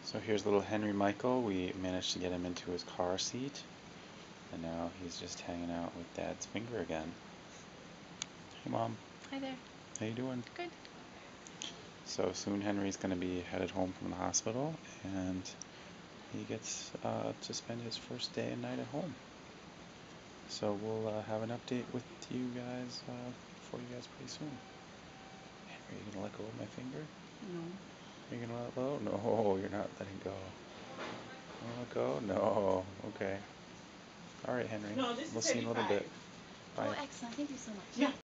So here's little Henry Michael. We managed to get him into his car seat, and now he's just hanging out with Dad's finger again. Hey, Mom. Hi there. How you doing? Good. So soon Henry's going to be headed home from the hospital, and he gets to spend his first day and night at home. So we'll have an update with you guys for you guys pretty soon. Henry, are you going to let go of my finger? No. Are you going to let go? No, you're not letting go. Let go? No. Okay. All right, Henry. No, just We'll see you in a little bit. Bye. Oh, excellent. Thank you so much. Yeah.